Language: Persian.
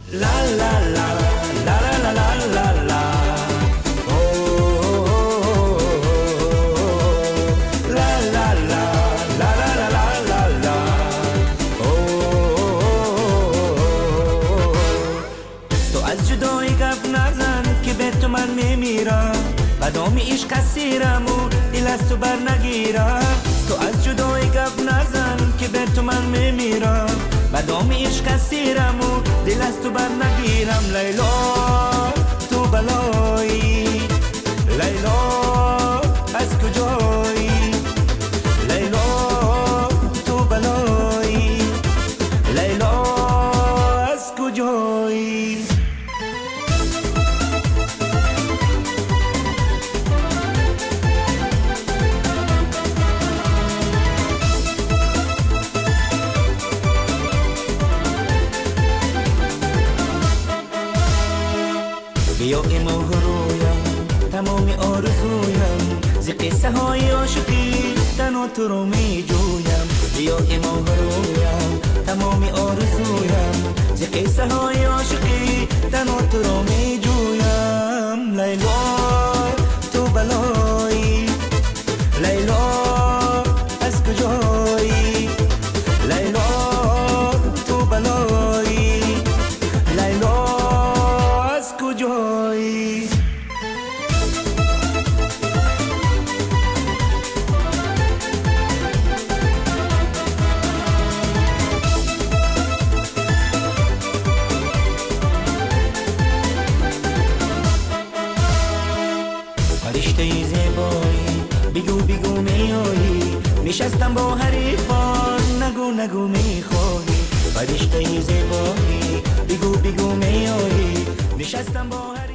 La la la la la la la la. Oh, la la la la la la la la. تو از جدایی گپ نزن که به تو من میمیرم، بدامی عشق اسیرم و دل از تو بر نگیرم. تو از جدایی گپ نزن که به تو من میمیرم، بدامی عشق اسیرم و دل از تو بر نگیرم. لیلا تو بلایی، لیلا از کجایی؟ لیلا تو بلایی، لیلا از کجایی؟ بیا ایما رویم تمامی آرزویم، ز قصه های عاشقی تنها تو رو می جویم. بیا ایما رویم تمامی آرزویم، ز قصه های عاشقی تنها تو رو می جویم. لیلا تو بلایی، لیلا از کجایی؟ لیلا تو بلایی، لیلا از کجایی؟ فرشته زیبایی بگو بگو میایی، نشستم با حریفان نگو نگو میخوایی. فرشته زیبایی بگو بگو میایی، نشستم با